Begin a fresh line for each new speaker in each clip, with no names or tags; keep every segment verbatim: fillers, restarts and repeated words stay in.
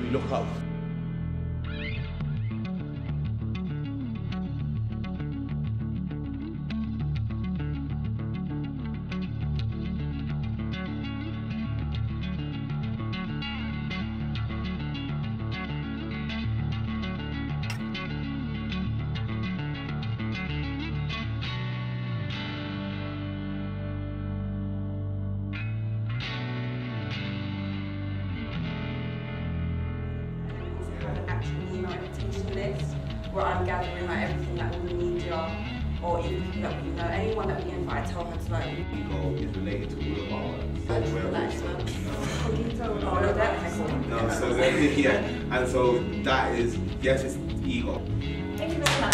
you look up.
Email invitation list where I'm gathering like everything that all the media or even people that we know, anyone that we invite, tell her to like.
Ego is related to all of our
Oh, no, that
no, so then, yeah, and so that is, yes, it's ego.
Thank you very much.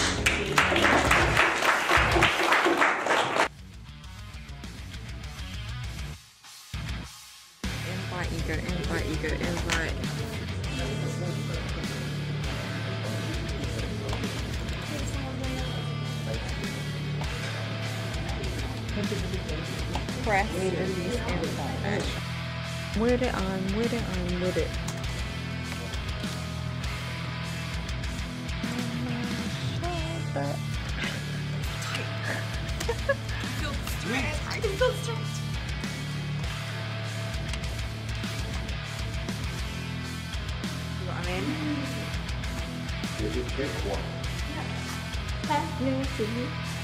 Invite ego, invite ego, invite. Press, release, invite. With it on, with it on, with it.
Feel stressed. I can feel stressed. You know what I mean?
Did you pick one?
Yeah. No,